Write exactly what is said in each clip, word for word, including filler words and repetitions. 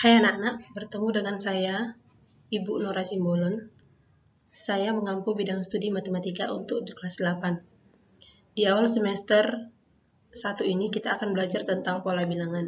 Hai anak-anak, bertemu dengan saya, Ibu Nora Simbolon. Saya mengampu bidang studi matematika untuk di kelas delapan. Di awal semester satu ini kita akan belajar tentang pola bilangan.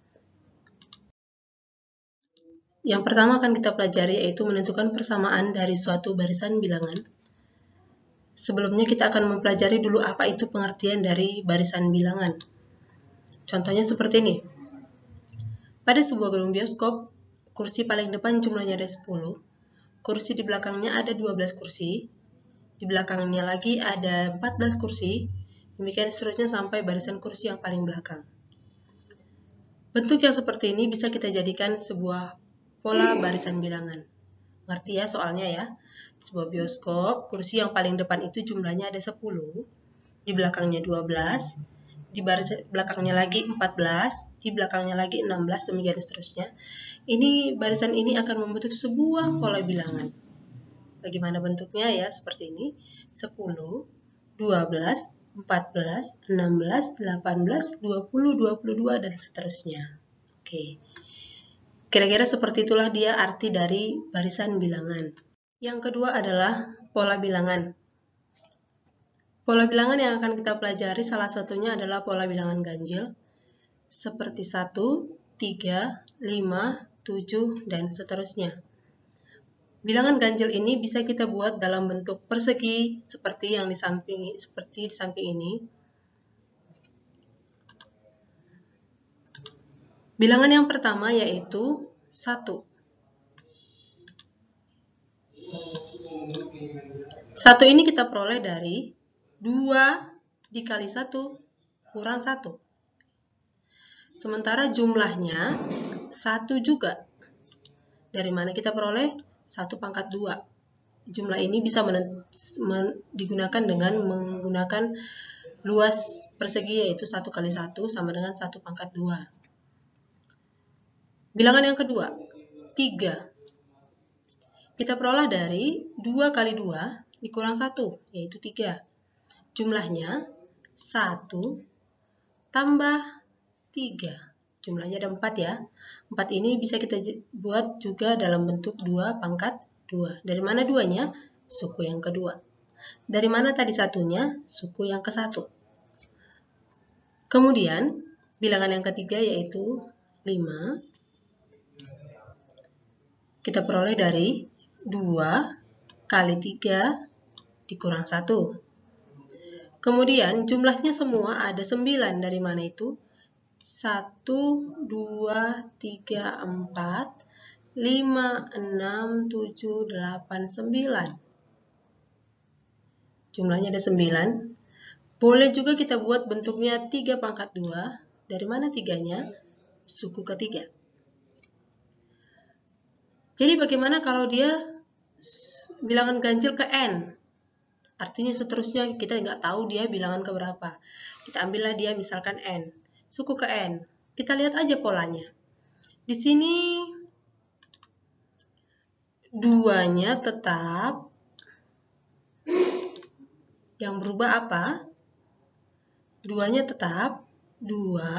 Yang pertama akan kita pelajari yaitu menentukan persamaan dari suatu barisan bilangan. Sebelumnya kita akan mempelajari dulu apa itu pengertian dari barisan bilangan. Contohnya seperti ini. Pada sebuah gedung bioskop, kursi paling depan jumlahnya ada sepuluh. Kursi di belakangnya ada dua belas kursi, di belakangnya lagi ada empat belas kursi, demikian seterusnya sampai barisan kursi yang paling belakang. Bentuk yang seperti ini bisa kita jadikan sebuah pola barisan bilangan. Ngerti ya soalnya ya? Sebuah bioskop, kursi yang paling depan itu jumlahnya ada sepuluh, di belakangnya dua belas, di baris belakangnya lagi empat belas, di belakangnya lagi enam belas, demikian seterusnya. Ini barisan ini akan membentuk sebuah pola bilangan. Bagaimana bentuknya ya? Seperti ini. sepuluh, dua belas, empat belas, enam belas, delapan belas, dua puluh, dua puluh dua, dan seterusnya. Oke. Kira-kira seperti itulah dia arti dari barisan bilangan. Yang kedua adalah pola bilangan. Pola bilangan yang akan kita pelajari salah satunya adalah pola bilangan ganjil. Seperti satu, tiga, lima, tujuh, dan seterusnya. Bilangan ganjil ini bisa kita buat dalam bentuk persegi seperti yang di samping seperti di samping ini. Bilangan yang pertama yaitu satu. Satu ini kita peroleh dari dua dikali satu kurang satu. Sementara jumlahnya satu juga. Dari mana kita peroleh? satu pangkat dua. Jumlah ini bisa digunakan dengan menggunakan luas persegi yaitu satu kali satu sama dengan satu pangkat dua. Bilangan yang kedua, tiga. Kita peroleh dari dua kali dua dikurang satu, yaitu tiga. Jumlahnya satu tambah tiga. Jumlahnya ada empat ya. empat ini bisa kita buat juga dalam bentuk dua pangkat dua. Dari mana duanya? Suku yang kedua. Dari mana tadi satunya? Suku yang ke satu. Kemudian, bilangan yang ketiga yaitu lima. Kita peroleh dari dua kali tiga dikurang satu. Kemudian, jumlahnya semua ada sembilan. Dari mana itu? satu, dua, tiga, empat, lima, enam, tujuh, delapan, sembilan. Jumlahnya ada sembilan. Boleh juga kita buat bentuknya tiga pangkat dua. Dari mana tiganya? Suku ketiga. Jadi bagaimana kalau dia bilangan ganjil ke n? Artinya seterusnya kita nggak tahu dia bilangan ke berapa. Kita ambillah dia misalkan n. Suku ke n. Kita lihat aja polanya. Di sini duanya tetap. Yang berubah apa? Duanya tetap. Dua.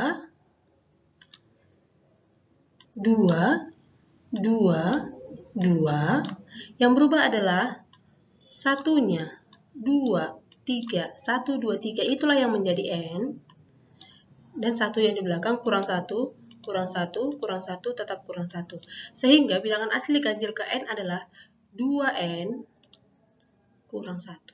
Dua. Dua. Dua. Yang berubah adalah satunya. Dua. Tiga. Satu, dua, tiga. Itulah yang menjadi n. Dan satu yang di belakang kurang satu. Kurang satu, kurang satu, tetap kurang satu. Sehingga bilangan asli ganjil ke n adalah dua n kurang satu.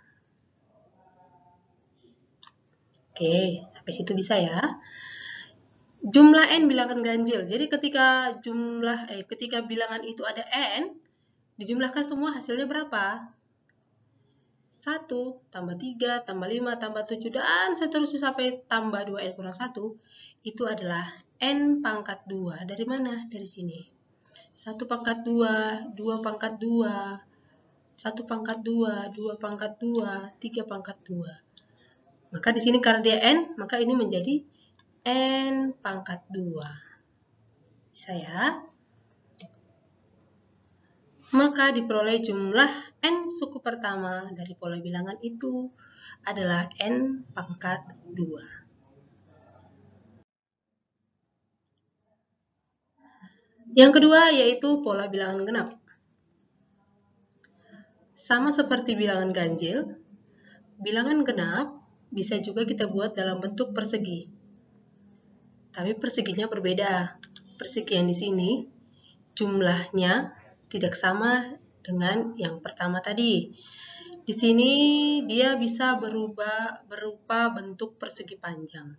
Oke, sampai situ bisa ya. Jumlah n bilangan ganjil. Jadi ketika jumlah eh ketika bilangan itu ada n, dijumlahkan semua hasilnya berapa? satu tambah tiga tambah lima tambah tujuh dan seterusnya sampai tambah dua n kurang satu. Itu adalah n pangkat dua. Dari mana? Dari sini. satu pangkat dua, dua pangkat dua, satu pangkat dua, dua pangkat dua, tiga pangkat dua. Maka di sini karena dia n, maka ini menjadi n pangkat dua. Bisa ya? Maka diperoleh jumlah n suku pertama dari pola bilangan itu adalah n pangkat dua. Yang kedua yaitu pola bilangan genap. Sama seperti bilangan ganjil, bilangan genap bisa juga kita buat dalam bentuk persegi. Tapi perseginya berbeda. Persegi yang di sini jumlahnya tidak sama dengan yang pertama tadi. Di sini dia bisa berubah berupa bentuk persegi panjang.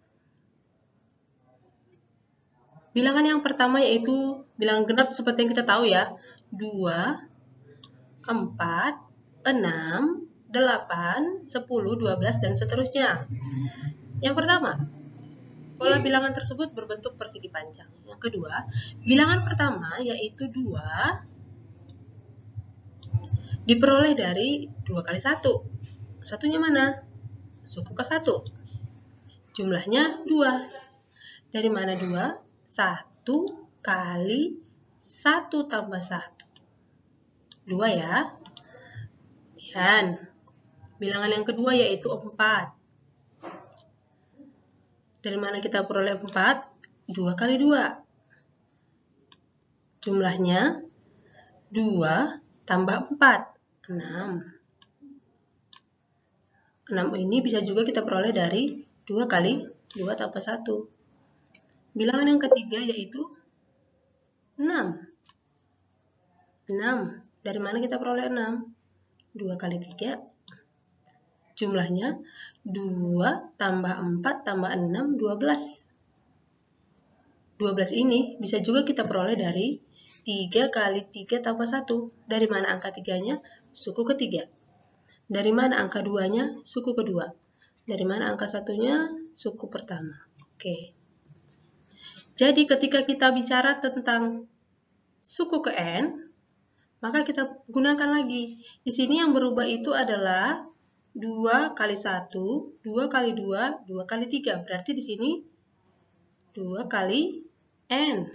Bilangan yang pertama yaitu bilangan genap seperti yang kita tahu ya, dua, empat, enam, delapan, sepuluh, dua belas, dan seterusnya. Yang pertama, pola bilangan tersebut berbentuk persegi panjang. Yang kedua, bilangan pertama yaitu dua diperoleh dari dua kali satu. Satunya mana? Suku ke satu. Jumlahnya dua. Dari mana dua? satu kali satu tambah satu. dua ya. Dan bilangan yang kedua yaitu empat. Dari mana kita peroleh empat? dua kali dua. Jumlahnya dua tambah empat. enam. enam ini bisa juga kita peroleh dari dua kali dua tambah satu. Bilangan yang ketiga yaitu enam. enam. Dari mana kita peroleh enam? dua kali tiga. Jumlahnya dua tambah empat tambah enam, dua belas. dua belas ini bisa juga kita peroleh dari tiga kali tiga tambah satu. Dari mana angka tiganya? Suku ketiga. Dari mana angka duanya? Suku kedua. Dari mana angka satunya? Suku pertama. Oke. Jadi ketika kita bicara tentang suku ke N, maka kita gunakan lagi. Di sini yang berubah itu adalah dua kali satu, dua kali dua, dua kali tiga. Berarti di sini dua kali N.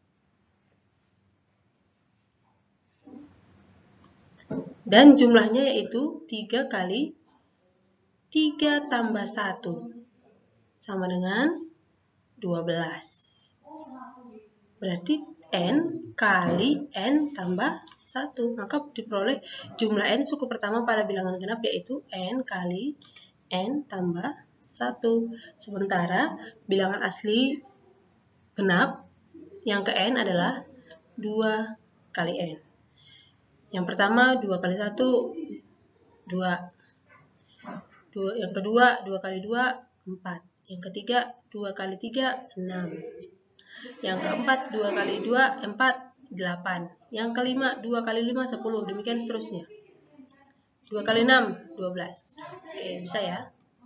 Dan jumlahnya yaitu tiga kali tiga tambah satu. Sama dengan dua belas. Berarti N kali N tambah satu. Maka diperoleh jumlah N suku pertama pada bilangan genap yaitu N kali N tambah satu. Sementara bilangan asli genap yang ke N adalah dua kali N. Yang pertama dua kali satu, dua. dua. Yang kedua dua kali dua, empat. Yang ketiga dua kali tiga, enam. Yang keempat dua kali dua, empat, delapan. Yang kelima dua kali lima, sepuluh. Demikian seterusnya. dua kali enam, dua belas. Oke, bisa ya.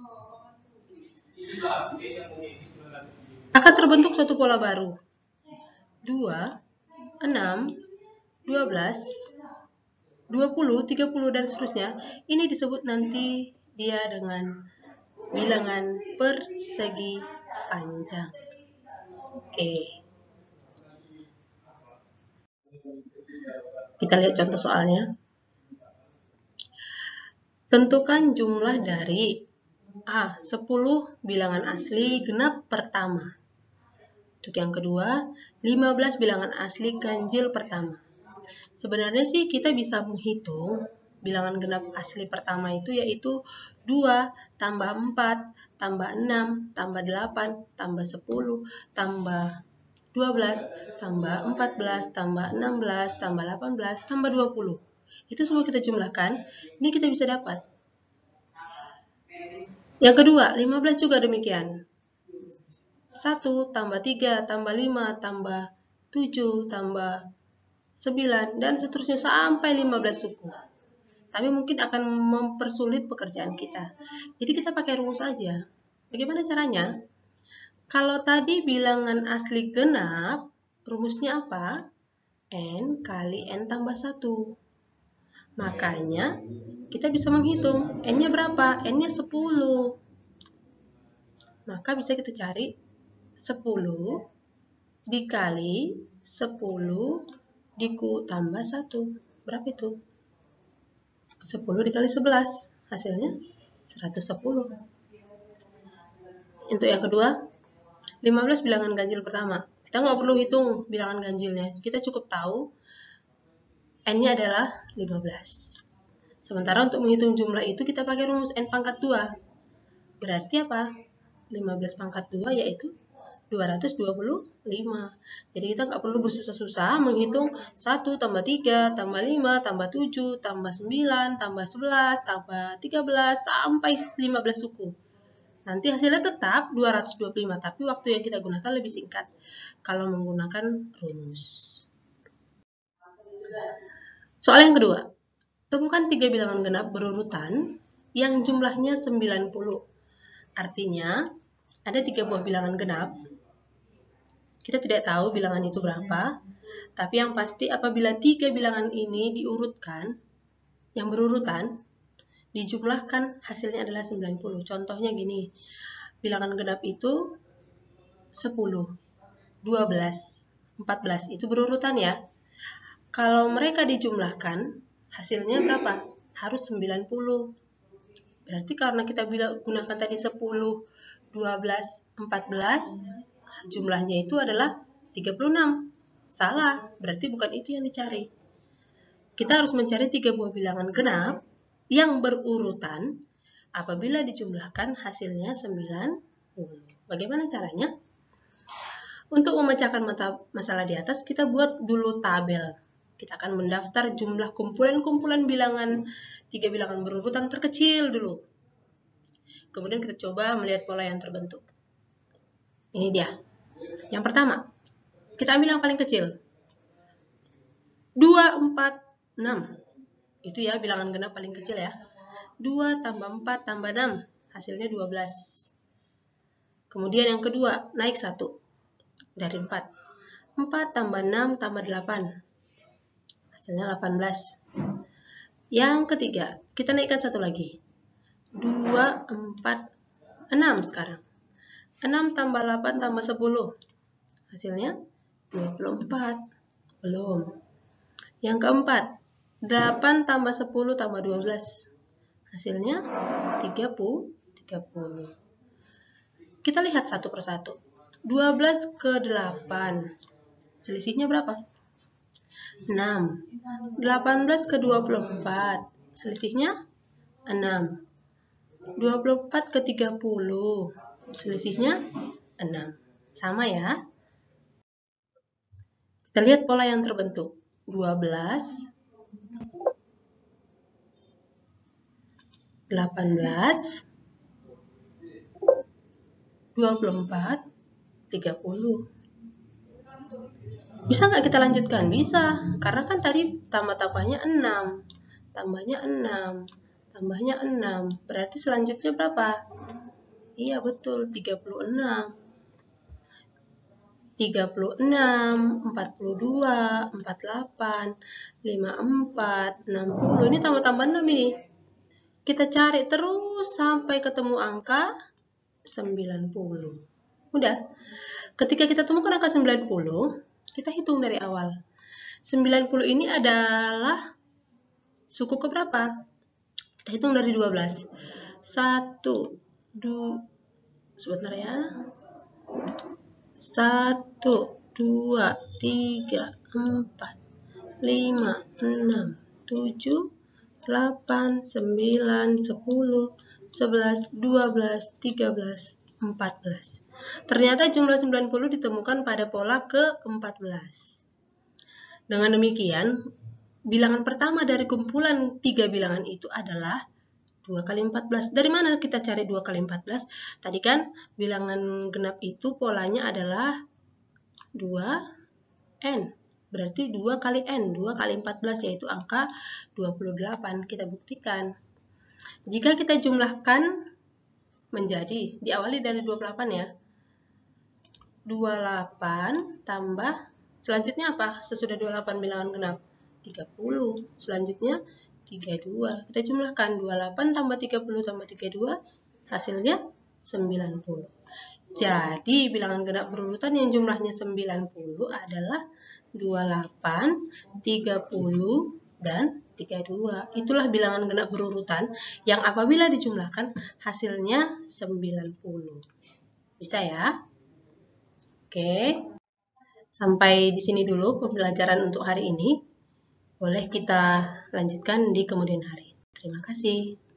Akan terbentuk suatu pola baru. dua, enam, dua belas, dua puluh, tiga puluh, dan seterusnya. Ini disebut nanti dia dengan bilangan persegi panjang. Oke. Kita lihat contoh soalnya. Tentukan jumlah dari A. sepuluh bilangan asli genap pertama. Untuk yang kedua, lima belas bilangan asli ganjil pertama. Sebenarnya sih kita bisa menghitung bilangan genap asli pertama itu yaitu dua tambah empat tambah enam tambah delapan tambah sepuluh tambah dua belas tambah empat belas tambah enam belas tambah delapan belas tambah dua puluh. Itu semua kita jumlahkan, ini kita bisa dapat. Yang kedua, lima belas juga demikian. satu tambah tiga tambah lima tambah tujuh tambah sembilan dan seterusnya sampai lima belas suku. Tapi mungkin akan mempersulit pekerjaan kita. Jadi kita pakai rumus saja. Bagaimana caranya? Kalau tadi bilangan asli genap, rumusnya apa? N kali N tambah satu. Makanya kita bisa menghitung. N-nya berapa? N-nya sepuluh. Maka bisa kita cari sepuluh dikali sepuluh diku tambah satu. Berapa itu? sepuluh dikali sebelas, hasilnya seratus sepuluh. Untuk yang kedua, lima belas bilangan ganjil pertama. Kita nggak perlu hitung bilangan ganjilnya, kita cukup tahu N-nya adalah lima belas. Sementara untuk menghitung jumlah itu kita pakai rumus N pangkat dua. Berarti apa? lima belas pangkat dua yaitu dua ratus dua puluh lima. Jadi kita nggak perlu bersusah-susah menghitung satu tambah tiga, tambah lima, tambah tujuh, tambah sembilan, tambah sebelas, tambah tiga belas, sampai lima belas suku. Nanti hasilnya tetap dua ratus dua puluh lima, tapi waktu yang kita gunakan lebih singkat kalau menggunakan rumus. Soal yang kedua, temukan tiga bilangan genap berurutan yang jumlahnya sembilan puluh. Artinya, ada tiga buah bilangan genap. Kita tidak tahu bilangan itu berapa, tapi yang pasti apabila tiga bilangan ini diurutkan, yang berurutan, dijumlahkan hasilnya adalah sembilan puluh. Contohnya gini, bilangan genap itu sepuluh, dua belas, empat belas, itu berurutan ya. Kalau mereka dijumlahkan, hasilnya berapa? Harus sembilan puluh. Berarti karena kita gunakan tadi sepuluh, dua belas, empat belas, jumlahnya itu adalah tiga puluh enam. Salah, berarti bukan itu yang dicari. Kita harus mencari tiga buah bilangan genap yang berurutan apabila dijumlahkan hasilnya sembilan puluh. Bagaimana caranya? Untuk memecahkan masalah di atas, kita buat dulu tabel. Kita akan mendaftar jumlah kumpulan-kumpulan bilangan, tiga bilangan berurutan terkecil dulu. Kemudian kita coba melihat pola yang terbentuk. Ini dia. Yang pertama, kita ambil yang paling kecil. dua, empat, enam. Itu ya bilangan genap paling kecil ya. dua tambah empat tambah enam, hasilnya dua belas. Kemudian yang kedua, naik satu dari empat. empat tambah enam tambah delapan. Hasilnya delapan belas. Yang ketiga, kita naikkan satu lagi. dua, empat, enam sekarang. enam tambah delapan tambah sepuluh. Hasilnya dua puluh empat. Belum. Yang keempat, delapan tambah sepuluh tambah dua belas. Hasilnya tiga puluh. Kita lihat satu persatu. dua belas ke delapan. Selisihnya berapa? enam. delapan belas ke dua puluh empat. Selisihnya enam. dua puluh empat ke tiga puluh. Selisihnya enam. Sama ya. Kita lihat pola yang terbentuk. dua belas, delapan belas, dua puluh empat, tiga puluh. Bisa nggak kita lanjutkan? Bisa, karena kan tadi tambah-tambahnya enam, tambahnya enam, tambahnya enam. Berarti selanjutnya berapa? Iya betul, tiga puluh enam. tiga puluh enam, empat puluh dua, empat puluh delapan, lima puluh empat, enam puluh. Ini tambah-tambah enam ini. Kita cari terus sampai ketemu angka sembilan puluh. Udah. Ketika kita temukan angka sembilan puluh, kita hitung dari awal. sembilan puluh ini adalah suku keberapa? Kita hitung dari dua belas. satu, dua, sebentar ya. satu, dua, tiga, empat, lima, enam, tujuh, delapan, sembilan, sepuluh, sebelas, dua belas, tiga belas, empat belas. Ternyata jumlah sembilan puluh ditemukan pada pola ke empat belas. Dengan demikian, bilangan pertama dari kumpulan tiga bilangan itu adalah dua kali empat belas. Dari mana kita cari dua kali empat belas? Tadi kan bilangan genap itu polanya adalah dua N. Berarti dua kali N, dua kali empat belas yaitu angka dua puluh delapan. Kita buktikan. Jika kita jumlahkan menjadi, diawali dari dua puluh delapan ya. dua puluh delapan tambah, selanjutnya apa? Sesudah dua puluh delapan bilangan genap? tiga puluh. Selanjutnya tiga puluh dua. Kita jumlahkan dua puluh delapan tambah tiga puluh tambah tiga puluh dua, hasilnya sembilan puluh. Jadi bilangan genap berurutan yang jumlahnya sembilan puluh adalah dua puluh delapan, tiga puluh, dan tiga puluh dua. Itulah bilangan genap berurutan yang apabila dijumlahkan hasilnya sembilan puluh. Bisa ya? Oke. Sampai di sini dulu pembelajaran untuk hari ini. Boleh kita lanjutkan di kemudian hari. Terima kasih.